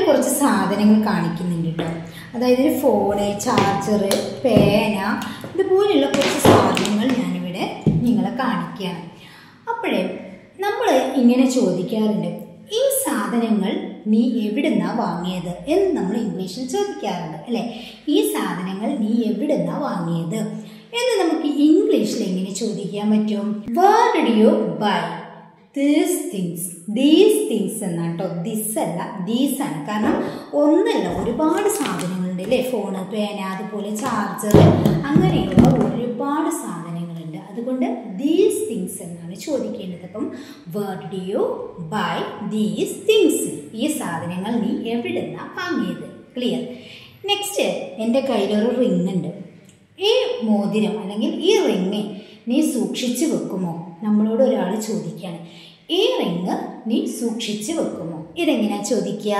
കുറച്ച് സാധനങ്ങൾ കാണിക്കുന്നുണ്ട് കേട്ടോ. അതായത് ഒരു ഫോണ്, ചാർജർ, പേന, ഇതുപോലെയുള്ള കുറച്ച് സാധനങ്ങൾ ഞാനിവിടെ നിങ്ങളെ കാണിക്കുകയാണ്. അപ്പോഴേ നമ്മൾ ഇങ്ങനെ ചോദിക്കാറുണ്ട്, ഈ സാധനങ്ങൾ നീ എവിടുന്നാ വാങ്ങിയത് എന്ന് നമ്മൾ ഇംഗ്ലീഷിൽ ചോദിക്കാറുണ്ട് അല്ലേ. ഈ സാധനങ്ങൾ നീ എവിടുന്നാ വാങ്ങിയത് എന്ന് നമുക്ക് ഇംഗ്ലീഷിൽ എങ്ങനെ ചോദിക്കാൻ പറ്റും? Where did you buy these things എന്നാണ് കേട്ടോ. ദിസ് അല്ല, ദീസ് ആണ്. കാരണം ഒന്നല്ല, ഒരുപാട് സാധനങ്ങളുണ്ട് അല്ലേ. ഫോണ്, പേന, അതുപോലെ ചാർജർ, അങ്ങനെയുള്ള ഒരുപാട് സാധനങ്ങളുണ്ട്. അതുകൊണ്ട് ദീസ് തിങ്സ് എന്നാണ് ചോദിക്കേണ്ടത്. അപ്പം where did you buy these things, ഈ സാധനങ്ങൾ നീ എവിടുന്നാ വാങ്ങിയത്. ക്ലിയർ. നെക്സ്റ്റ്, എൻ്റെ കയ്യിലൊരു റിങ് ഉണ്ട്. ഈ മോതിരം അല്ലെങ്കിൽ ഈ റിങ് നീ സൂക്ഷിച്ചു വെക്കുമോ? നമ്മളോട് ഒരാൾ ചോദിക്കുകയാണ്, ഈ റിങ് നീ സൂക്ഷിച്ചു വെക്കുമോ? ഇതെങ്ങനെയാ ചോദിക്കുക?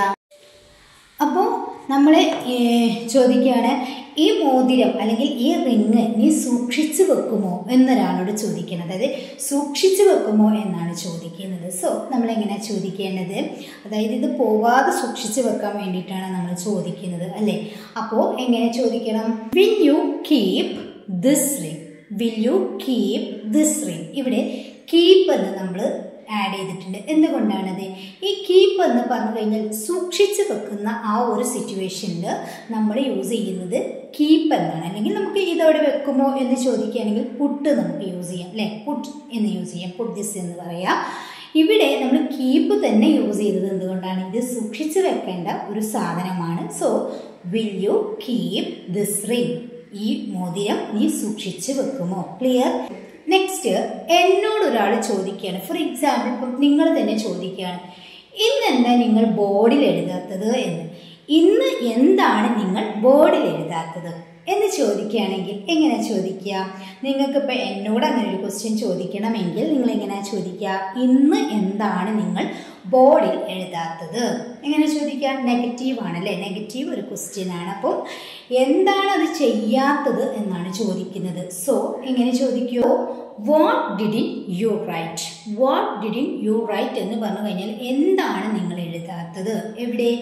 അപ്പോൾ നമ്മൾ ചോദിക്കുകയാണ്, ഈ മോതിരം അല്ലെങ്കിൽ ഈ റിങ് നീ സൂക്ഷിച്ചു വെക്കുമോ എന്നൊരാളോട് ചോദിക്കണം. അതായത് സൂക്ഷിച്ചു വെക്കുമോ എന്നാണ് ചോദിക്കുന്നത്. സോ നമ്മളെങ്ങനെയാണ് ചോദിക്കേണ്ടത്? അതായത് ഇത് പോവാതെ സൂക്ഷിച്ചു വെക്കാൻ വേണ്ടിയിട്ടാണ് നമ്മൾ ചോദിക്കുന്നത് അല്ലേ. അപ്പോൾ എങ്ങനെ ചോദിക്കണം? Will you keep this ring? Will you keep this ring? ഇവിടെ കീപ്പ് എന്ന് നമ്മൾ ആഡ് ചെയ്തിട്ടുണ്ട്. എന്തുകൊണ്ടാണത്? ഈ കീപ്പ് എന്ന് പറഞ്ഞു കഴിഞ്ഞാൽ സൂക്ഷിച്ചു വെക്കുന്ന ആ ഒരു സിറ്റുവേഷനിൽ നമ്മൾ യൂസ് ചെയ്യുന്നത് കീപ്പ് എന്നാണ്. അല്ലെങ്കിൽ നമുക്ക് ഇതോടെ വെക്കുമോ എന്ന് ചോദിക്കുകയാണെങ്കിൽ പുട്ട് നമുക്ക് യൂസ് ചെയ്യാം അല്ലേ. പുട്ട് എന്ന് യൂസ് ചെയ്യാം, പുട്ട് ദിസ് എന്ന് പറയാം. ഇവിടെ നമ്മൾ കീപ്പ് തന്നെ യൂസ് ചെയ്തത് എന്തുകൊണ്ടാണ്? ഇത് സൂക്ഷിച്ചു വെക്കേണ്ട ഒരു സാധനമാണ്. So will you keep this ring? ഈ മോതിരം നീ സൂക്ഷിച്ചു വെക്കുമോ? ക്ലിയർ. നെക്സ്റ്റ്, എന്നോട് ഒരാൾ ചോദിക്കുകയാണ്. ഫോർ എക്സാമ്പിൾ, ഇപ്പം നിങ്ങൾ തന്നെ ചോദിക്കുകയാണ്, ഇന്നെന്താ നിങ്ങൾ ബോർഡിൽ എഴുതാത്തത് എന്ന്. ഇന്ന് എന്താണ് നിങ്ങൾ ബോർഡിൽ എഴുതാത്തത് എന്ന് ചോദിക്കുകയാണെങ്കിൽ എങ്ങനെ ചോദിക്കുക? നിങ്ങൾക്കിപ്പോൾ എന്നോട് അങ്ങനെ ഒരു ക്വസ്റ്റ്യൻ ചോദിക്കണമെങ്കിൽ നിങ്ങൾ എങ്ങനെയാണ് ചോദിക്കുക? ഇന്ന് എന്താണ് നിങ്ങൾ ബോർഡിൽ എഴുതാത്തത്? എങ്ങനെ ചോദിക്കുക? നെഗറ്റീവ് ആണല്ലേ. നെഗറ്റീവ് ഒരു ക്വസ്റ്റ്യൻ ആണ്. അപ്പം എന്താണ് അത് ചെയ്യാത്തത് എന്നാണ് ചോദിക്കുന്നത്. സോ എങ്ങനെ ചോദിക്കുമോ? What did you write? What did you write എന്ന് പറഞ്ഞു കഴിഞ്ഞാൽ എന്താണ് നിങ്ങൾ എഴുതാത്തത്? എവിടെ?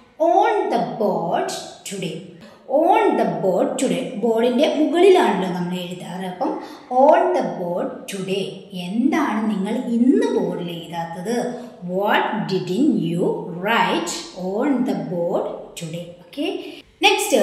On the board today. On the board today. ബോർഡിൻ്റെ മുകളിലാണല്ലോ നമ്മൾ എഴുതാറ്. അപ്പം ഓൺ ദ ബോർഡ് ടുഡേ, എന്താണ് നിങ്ങൾ ഇന്ന് ബോർഡിൽ എഴുതാത്തത്? What did you write on the board today? Okay. Next,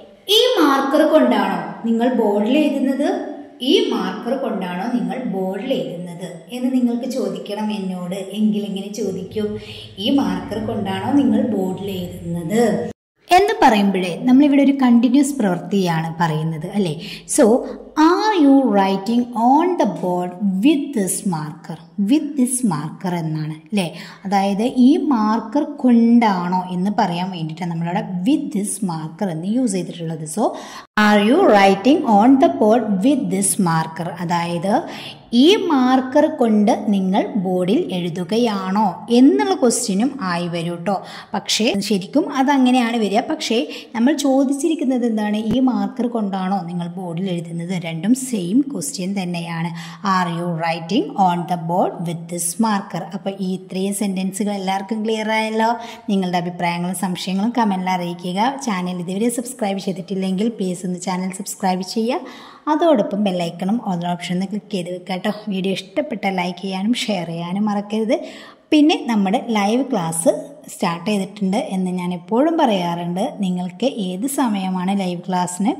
ഈ മാർക്കർ കൊണ്ടാണോ നിങ്ങൾ ബോർഡിൽ എഴുതുന്നത്? ഈ മാർക്കർ കൊണ്ടാണോ നിങ്ങൾ ബോർഡിൽ എഴുതുന്നത് എന്ന് നിങ്ങൾക്ക് ചോദിക്കണം എന്നോട്. എങ്കിൽ എങ്ങനെ ചോദിക്കും? ഈ മാർക്കർ കൊണ്ടാണോ നിങ്ങൾ ബോർഡിൽ എഴുതുന്നത് എന്ന് പറയുമ്പോഴേ നമ്മളിവിടെ ഒരു കണ്ടിന്യൂസ് പ്രവൃത്തിയാണ് പറയുന്നത് അല്ലേ. So are you writing on the board with this marker? With this marker എന്നാണ് അല്ലേ. അതായത് ഈ മാർക്കർ കൊണ്ടാണോ എന്ന് പറയാൻ വേണ്ടിയിട്ടാണ് നമ്മളിവിടെ വിത്ത് ദിസ് മാർക്കർ എന്ന് യൂസ് ചെയ്തിട്ടുള്ളത്. So are you writing on the board with this marker? അതായത് ഈ മാർക്കർ കൊണ്ട് നിങ്ങൾ ബോർഡിൽ എഴുതുകയാണോ എന്നുള്ള ക്വസ്റ്റ്യനും ആയി വരും കേട്ടോ. പക്ഷേ ശരിക്കും അതങ്ങനെയാണ് വരിക. പക്ഷേ നമ്മൾ ചോദിച്ചിരിക്കുന്നത് എന്താണ്? ഈ മാർക്കർ കൊണ്ടാണോ നിങ്ങൾ ബോർഡിൽ എഴുതുന്നത്? രണ്ടും സെയിം ക്വസ്റ്റ്യൻ തന്നെയാണ്. Are you writing on the board with this marker? അപ്പോൾ ഈ ഇത്രയും സെൻറ്റൻസുകൾ എല്ലാവർക്കും ക്ലിയർ ആയല്ലോ. നിങ്ങളുടെ അഭിപ്രായങ്ങളും സംശയങ്ങളും കമൻറ്റിൽ അറിയിക്കുക. ചാനൽ ഇതുവരെ സബ്സ്ക്രൈബ് ചെയ്തിട്ടില്ലെങ്കിൽ പ്ലീസ് ഒന്ന് ചാനൽ സബ്സ്ക്രൈബ് ചെയ്യുക. അതോടൊപ്പം ബെല്ലൈക്കണും ഓൾ ഓപ്ഷൻ ഒന്ന് ക്ലിക്ക് ചെയ്ത് വെക്കുക കേട്ടോ. വീഡിയോ ഇഷ്ടപ്പെട്ടാൽ ലൈക്ക് ചെയ്യാനും ഷെയർ ചെയ്യാനും മറക്കരുത്. പിന്നെ നമ്മുടെ ലൈവ് ക്ലാസ് സ്റ്റാർട്ട് ചെയ്തിട്ടുണ്ട് എന്ന് ഞാൻ എപ്പോഴും പറയാറുണ്ട്. നിങ്ങൾക്ക് ഏത് സമയമാണ് ലൈവ് ക്ലാസ്സിന്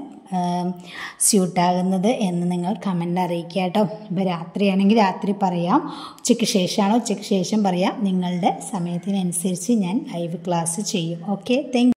സ്യൂട്ടാകുന്നത് എന്ന് നിങ്ങൾ കമൻറ്റിൽ അറിയിക്കുക കേട്ടോ. ഇപ്പോൾ രാത്രിയാണെങ്കിൽ രാത്രി പറയാം, ഉച്ചയ്ക്ക് ശേഷമാണോ ഉച്ചയ്ക്ക് ശേഷം പറയാം. നിങ്ങളുടെ സമയത്തിനനുസരിച്ച് ഞാൻ ലൈവ് ക്ലാസ് ചെയ്യും. Okay, thank